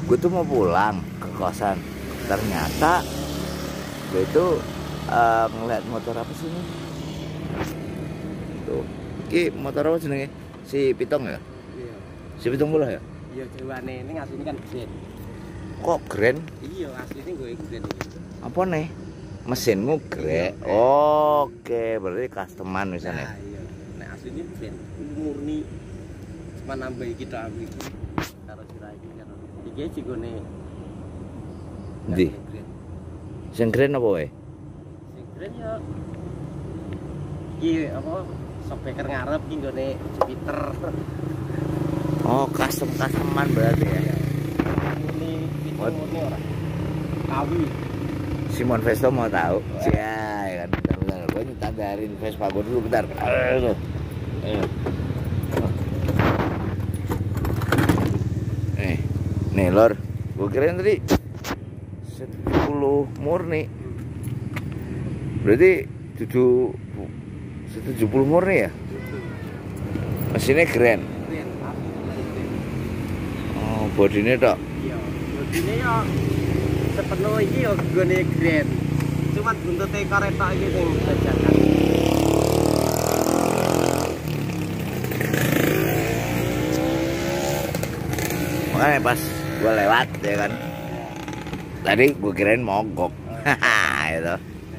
gue tuh mau pulang ke kosan, ternyata gue itu ngeliat motor apa sih ini tuh, ini motor apa jenenge? Si Pitong ya? Iya. Si Pitong bola ya? Iya, jawane ini asline kan Grand. Kok Grand? Iya, asline gue Grand iki. Apa nih? Mesinmu Grand? Oke, berarti customan misalnya. Nah, iya. Nek asline Grand murni cuma nambah kita aku iki. Karo sira iki karo. Iki jigone. Ndi? Sing Grand apa wae? Sing Grand ya. Iki apa? Sobeker ngarep iki nggone Jupiter. Oh, customan berarti ya. Murni ora. Kawi. Simon Vesto mau tahu? Cia, ya kan. Bentar, gue nyetadarin Vespa gue dulu bentar. Nih lor, gue kirain tadi 70 murni. Berarti 70 murni ya? Mesinnya Grand. Oh, bodinya tok. Iya, bodinya ya sepenuh iki ya gone Grand. Cuman buntute korek iki sing bajakan. Makanya pas gue lewat ya kan, tadi gue kirain mogok. Itu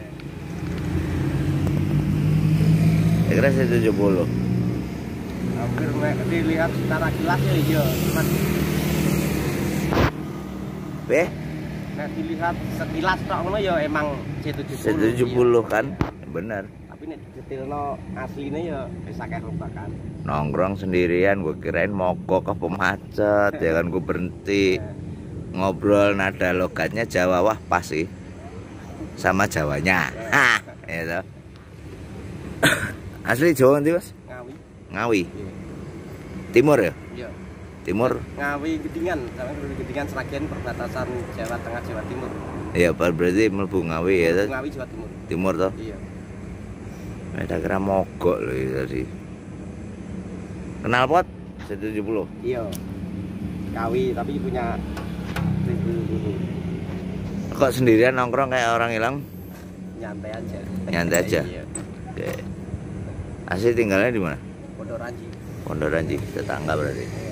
kira 70. Hampir dilihat secara kilas ya iya, cuman nek dilihat sekilas tok ngono ya emang C70. 70 kan, bener. Tapi nek detailno asline ya wis akeh rubakan. Nongkrong sendirian, gue kirain mogok apa macet ya kan, gue berhenti ngobrol, nada logatnya Jawa, wah pas sih sama Jawanya. Itu asli Jawa nanti mas? Ngawi. Ngawi. Timur ya? Iya. Timur. Ngawi Gedingan, sama Gedingan Sragen perbatasan Jawa Tengah Jawa Timur. Iya, berarti mlebu Ngawi ya. Ngawi Jawa Timur. Timur toh? Iya. Ada kira mogok loh itu tadi. Kenal pot 70. Iya. Ngawi tapi punya 1000. Kok sendirian nongkrong kayak orang hilang? Nyantai aja. Nyantai aja. Iya. Oke. Asli tinggalnya di mana? Pondok Ranji. Pondok Ranji, tetangga berarti. Iya.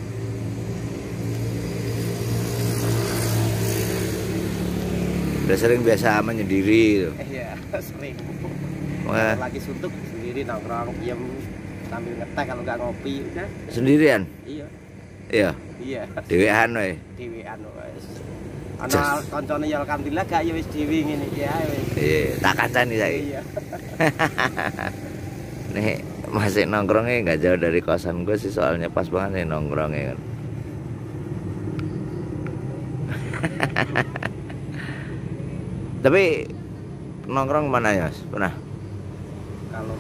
Udah sering biasa menyendiri gitu. Iya, sering. Wah. Lagi suntuk sendiri nongkrong, diam sambil ngetek, kalau nggak ngopi udah. Sendirian? Iya. Iya. Iya. Dewean we. Dewean wis. Ana kancane ya alhamdulillah gak ya wis dhewe ngene iki ae wis. Iya, tak kacani saiki. Iya. Nih, masih nongkrongnya nggak jauh dari kosan gue sih, soalnya pas banget nih nongkrongnya kan. Tapi nongkrong mana ya, Mas? Pernah? Kalau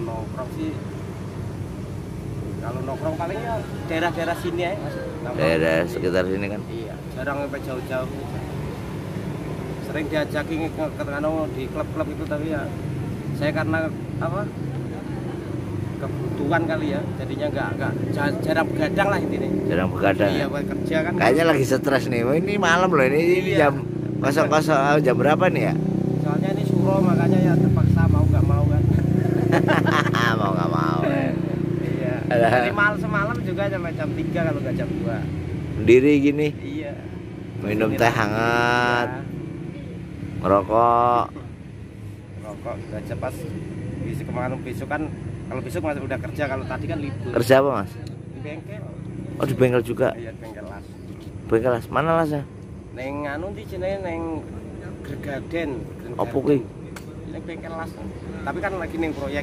nongkrong paling ya daerah-daerah sini ya, Mas. Daerah sekitar sini kan? Iya, jarang sampai jauh-jauh. Sering diajakin di klub-klub itu, tapi ya saya karena apa? Kebutuhan kali ya, jadinya enggak jarang begadang lah intinya. Jarang begadang. Iya, buat kerja kan. Kayaknya lagi stres nih. Oh, ini malam loh, ini Iya. jam 00 jam berapa nih ya? Soalnya ini suruh, makanya ya terpaksa mau nggak mau kan. Mau nggak mau. Iya. Jadi semalam juga sampai jam 3 kalau nggak jam 2. Sendiri gini, Iya. minum teh hangat, Iya. ngerokok. Rokok aja pas besok kan, kalau besok masih udah kerja, kalau tadi kan libur. Kerja apa mas? Di bengkel. Oh di bengkel juga? Iya, di bengkel las. Bengkel las, mana lasnya? Neng anu di sini neng Gergaden. Apa kuwi? Neng bengkel las. Tapi kan lagi neng proyek.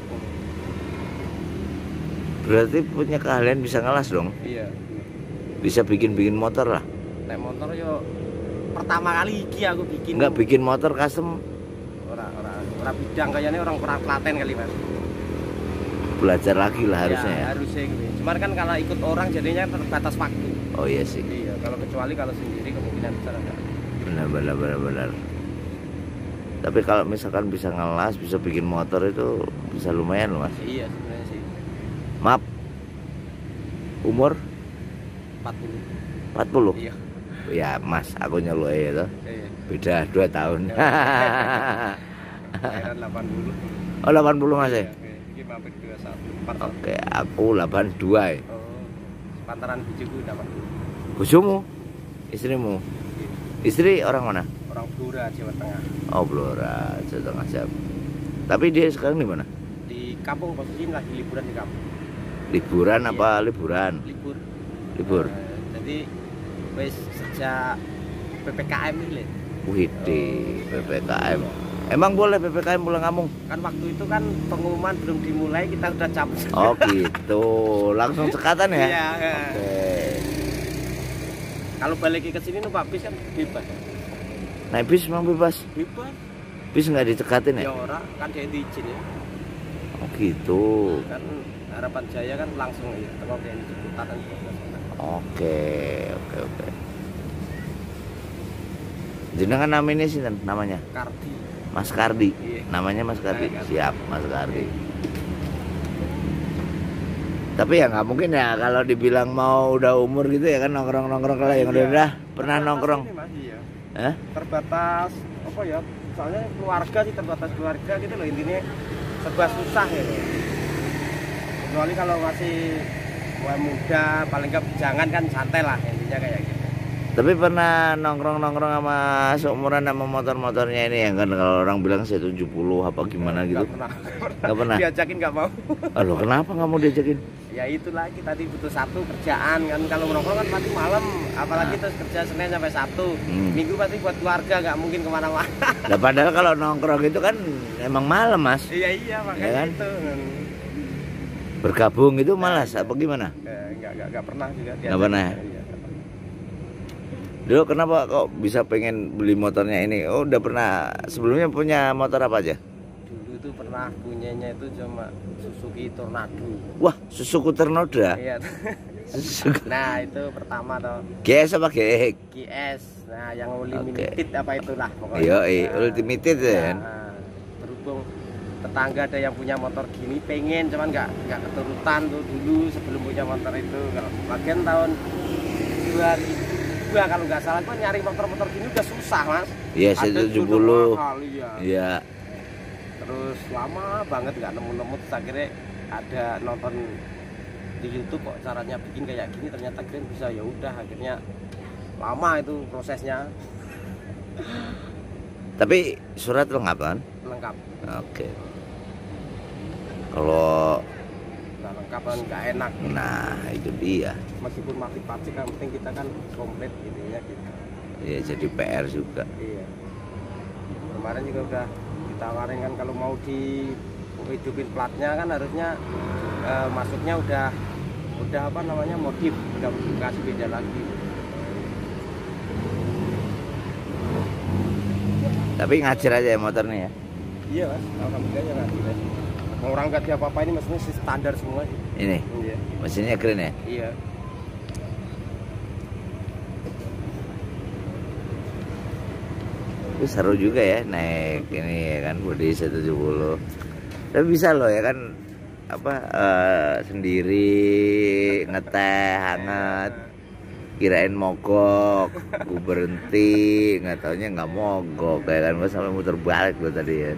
Berarti punya keahlian bisa ngelas dong? Iya. Bisa bikin motor lah? Nek motor yo pertama kali iki aku bikin. Enggak bikin motor custom? Ora bidang, kayaknya orang kurang telaten kali mas. Belajar lagi lah harusnya ya? Harusnya gitu. Cuman kan kalau ikut orang jadinya terbatas waktu. Oh iya sih. Iya, kalau sendiri kemungkinan besar enggak. Benar. Tapi kalau misalkan bisa ngelas, bisa bikin motor itu bisa lumayan loh mas. Iya sebenarnya sih. Maaf, umur 40. 40? Iya. Ya Mas, aku nyeluk itu. Iya. Beda 2 tahun. Kelahiran 80. Oh 80 Mas ya? Ini mampir 21. Oke, aku 82 ya. Oh, pantaran bujuku 80. Bojomu? Istrimu? Istri orang mana? Orang Blora, Jawa Tengah. Oh Blora, Jawa Tengah siap. Tapi dia sekarang di mana? Di kampung, posisi lagi liburan di kampung. Liburan Iya. apa liburan? Libur. Jadi wis sejak PPKM ini. Wih, PPKM. Emang boleh PPKM pulang kampung? Kan waktu itu kan pengumuman belum dimulai kita udah cabut. Oh gitu, langsung sekatan ya? Iya. Oke. Kalau balik ke sini numpak bis kan bebas. Naik bis memang bebas? Bebas. Bis nggak dicekatin ya? Ya orang kan dia diizin ya. Oh gitu. Kan Harapan Jaya kan langsung ya, kalau kayak Ciputat kan. Oke. Jenengan namanya sih namanya? Kardi. Mas Kardi. Iya. Namanya Mas Kardi. Kardi. Siap, Mas Kardi. Tapi ya nggak mungkin ya kalau dibilang mau udah umur gitu ya kan nongkrong-nongkrong kalau yang udah pernah nongkrong. Ini masih ya. Hah? Terbatas apa ya? Soalnya keluarga sih terbatas keluarga gitu loh, intinya serba susah ya. Kecuali kalau masih muda, paling nggak jangan kan santai lah intinya kayak gitu. Tapi pernah nongkrong-nongkrong sama seumuran sama motor-motornya ini ya kan kalau orang bilang saya 70 apa gimana gitu. Nggak pernah. Diajakin nggak mau. Aduh, kenapa nggak mau diajakin? Ya itu lagi tadi butuh satu kerjaan kan, kalau nongkrong kan pasti malam, apalagi terus kerja Senin sampai Sabtu. Minggu pasti buat keluarga, nggak mungkin kemana-mana. Nah, padahal kalau nongkrong itu kan emang malam Mas. Iya makanya ya kan? itu. Bergabung itu malas apa gimana? Nggak pernah juga. Nggak pernah. Iya. Dulu kenapa kok bisa pengen beli motornya ini? Oh udah pernah sebelumnya punya motor apa aja? Dulu itu pernah punyanya itu cuma Suzuki Tornado. Wah, Suzuki Tornado. Iya. Suzuki. Nah itu pertama toh. GS apa GX? GS. Nah yang limited apa itulah pokoknya. Iya, Nah, limited ya kan. Nah, berhubung tetangga ada yang punya motor gini pengen, cuman nggak keturutan tuh dulu sebelum punya motor itu. Kalau bagian tahun 2002 kalau nggak salah, kan nyari motor-motor gini udah susah Mas. Iya, Ada 70. sudah mahal, iya. Iya. Terus lama banget nggak nemu-nemu, terus akhirnya ada nonton di YouTube kok caranya bikin kayak gini, ternyata keren bisa, ya udah akhirnya lama itu prosesnya. Tapi surat lengkap kan? Lengkap. Oke. Kalau Nggak lengkap kan nggak enak. nah itu dia. Meskipun masih pacik, yang penting kita kan komplit intinya gitu. Ya jadi PR juga. Iya. Kemarin juga udah ditawarin kan kalau mau dihidupin platnya kan harusnya masuknya udah apa namanya modif, udah kasih beda lagi. Tapi ngajar aja ya motornya ya. Iya Mas, alhamdulillah ya nggak ada. Orang nggak apa-apa, ini mesinnya sih standar semua sih. Ini Iya. mesinnya keren ya. Iya. Tapi seru juga ya naik ini ya kan bodi 170. Tapi bisa loh ya kan apa sendiri ngeteh hangat. Kirain mogok, gue berhenti, nggak taunya nggak mogok, kayak kan gue sampai muter balik gue tadi ya.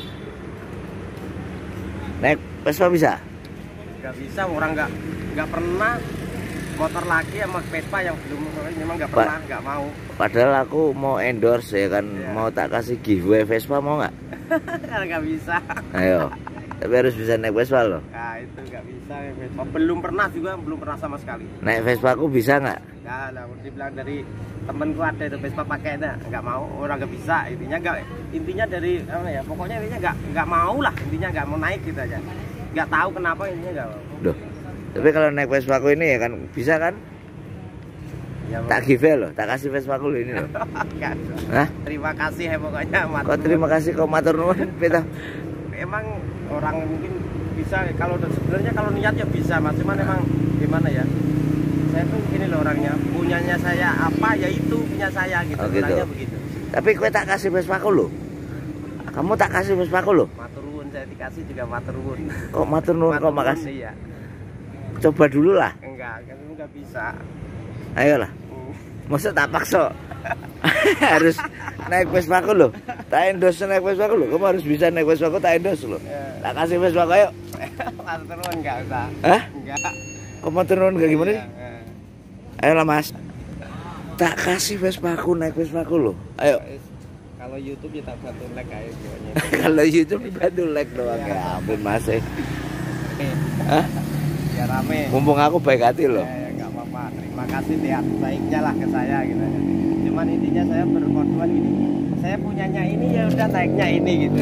Naik Vespa bisa? Nggak bisa, orang nggak pernah motor lagi sama Vespa yang belum, memang nggak pernah, nggak mau. Padahal aku mau endorse ya kan, mau tak kasih giveaway Vespa mau nggak? Nggak bisa. Ayo, tapi harus bisa naik Vespa loh. Nah itu nggak bisa ya Vespa, belum pernah juga, belum pernah sama sekali. Naik Vespa aku bisa nggak? Nah, dibilang dari temenku ada itu Vespa pakai, nggak mau, orang nggak bisa, intinya dari apa ya, pokoknya intinya nggak mau lah, intinya nggak mau naik gitu aja, nggak tahu kenapa intinya nggak mau. Duh, tapi kalau naik Vespa aku ini ya kan bisa kan? Ya, tak give loh, tak kasih Vespa aku loh ini loh. Hah? Terima kasih ya pokoknya. Kok terima kasih kok matur nuwun, Pita. Emang orang mungkin bisa, kalau sebenarnya kalau niat ya bisa Mas, cuman emang gimana ya? Saya tuh gini loh orangnya, punyanya saya apa ya itu punya saya gitu, oh, gitu. orangnya begitu. Tapi kue tak kasih Vespa aku loh. Kamu tak kasih Vespa aku loh. Maturun, saya dikasih juga maturun. Kok matur nuwun kok makasih. Iya. Coba dulu lah. Enggak, kan nggak bisa. Ayolah. Masa tak paksa. Harus naik Vespa aku loh. Tak endorse naik Vespa aku loh. Kamu harus bisa naik Vespa aku, tak endorse loh. Tak kasih Vespa aku ayo. Mas turun enggak usah. Hah? Enggak. Kamu turun kayak gimana sih? Iya. Ayolah Mas. Tak kasih Vespa aku, naik Vespa aku loh. Ayo. Kalau YouTube ya tak bantu like kayak gimana. Kalau YouTube bantu like doang ya. Ampun Mas. Hah? Ya rame. Mumpung aku baik hati loh. Ya enggak apa-apa. Terima kasih lihat baiknya lah ke saya gitu. Cuman intinya saya berkomitmen gini. Saya punyanya ini ya udah naiknya ini gitu.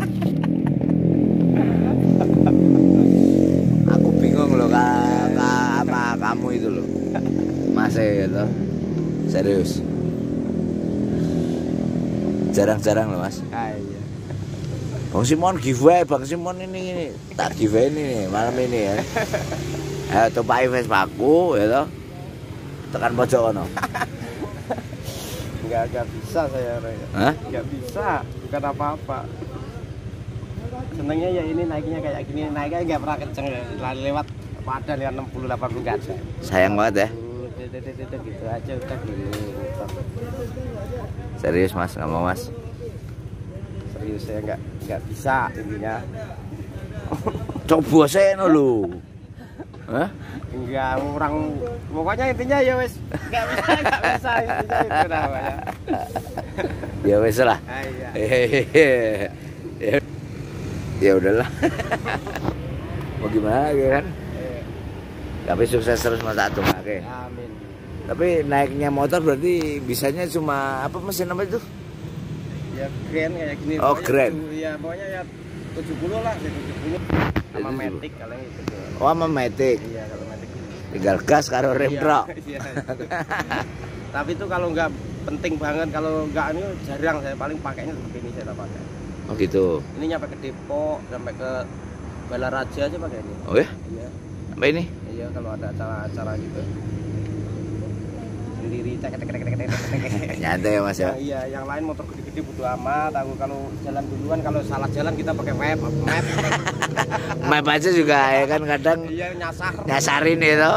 Aku bingung loh sama kamu itu loh. Masih gitu. Serius. Jarang-jarang loh Mas. Ah iya. Bang Simon giveaway, Bang Simon ini tak giveaway ini nih, malam ini ya. Ayo tupai Vespa aku ya toh. Tekan pojok kono. Enggak bisa saya Raya. Hah? Enggak bisa, bukan apa-apa. Senangnya ya ini naiknya kayak gini, naiknya enggak pernah kenceng ya. Lewat padahal ya 60 80 enggak ada. Sayang banget ya. Gitu aja udah gini. Serius Mas, nggak mau Mas. Serius saya enggak bisa intinya. Coba saya lu. Hah? Enggak orang pokoknya intinya ya wes enggak bisa intinya itu namanya. Ya wes lah. Ah, iya. Ya udahlah. Mau gimana gitu kan? Tapi sukses terus Mas Atung. Oke. Amin. Tapi naiknya motor berarti bisanya cuma apa mesin apa itu? Ya grand kayak gini. Oh, pokoknya grand. Ya pokoknya ya 70 lah, 70. Sama Matic kalau itu. Oh, sama Matic. Iya, kalau Matic. Tinggal gas karo rem truk. Iya. Tapi itu kalau nggak penting banget, kalau nggak ini jarang saya paling pakainya seperti ini saya tak pakai. Oh gitu. Ini nyampe ke Depok, sampai ke Balaraja aja pakai ini. Oh ya? Iya. Sampai ini? Iya, kalau ada acara-acara gitu. Sendiri tek. Nyantai ya Mas ya. Iya, yang lain motor gede-gede bodo amat. Aku kalau jalan duluan, kalau salah jalan kita pakai map. Map aja juga ya kan kadang Iya, nyasarin itu.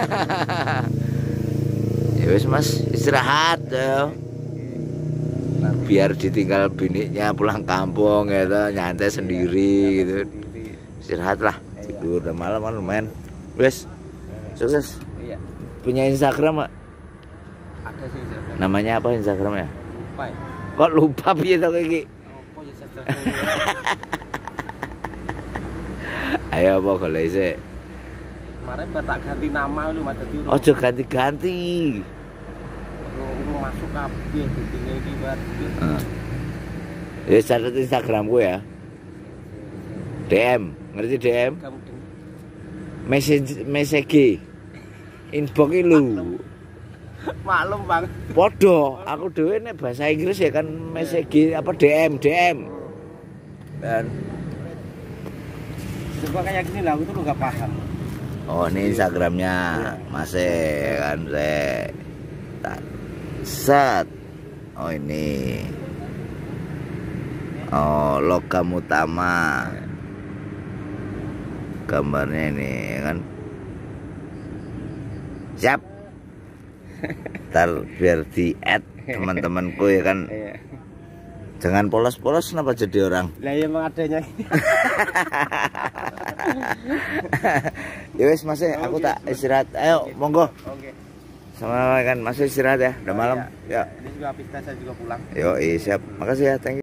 Ya wis Mas, istirahat ya. Biar ditinggal biniknya pulang kampung gitu, nyantai sendiri gitu. Istirahat lah, tidur udah malam kan lumayan. Wes, sukses. Iya. Punya Instagram Mak? Ada sih saya. Namanya apa Instagramnya? Lupa ya. Kok lupa piye to kowe iki? Apa ya saya. Ayo apa golek sik. Kemarin tak ganti nama lu Mas dadi. Ojo ganti-ganti. Lu masuk kabeh dene iki buat. Ya catat Instagramku ya. DM, ngerti DM? Kamu Message. Inbox lu. maklum Bang. Podo, aku dhewe nek bahasa Inggris ya kan message apa DM. Dan Coba kayak gini lah, aku tuh nggak paham. oh ini Instagramnya masih kan set. Oh ini. Oh logam utama. Gambarnya ini kan. Siap. Ntar biar di add teman-temanku ya kan. Iya. Jangan polos-polos kenapa jadi orang. Lah ya emang adanya. Ya wes Mas, aku tak istirahat. Ayo monggo. Oke. Sama kan Mas istirahat ya. Udah malam. Ya. Ini juga habis tes saya juga pulang. Yo, siap. Makasih ya. Thank you.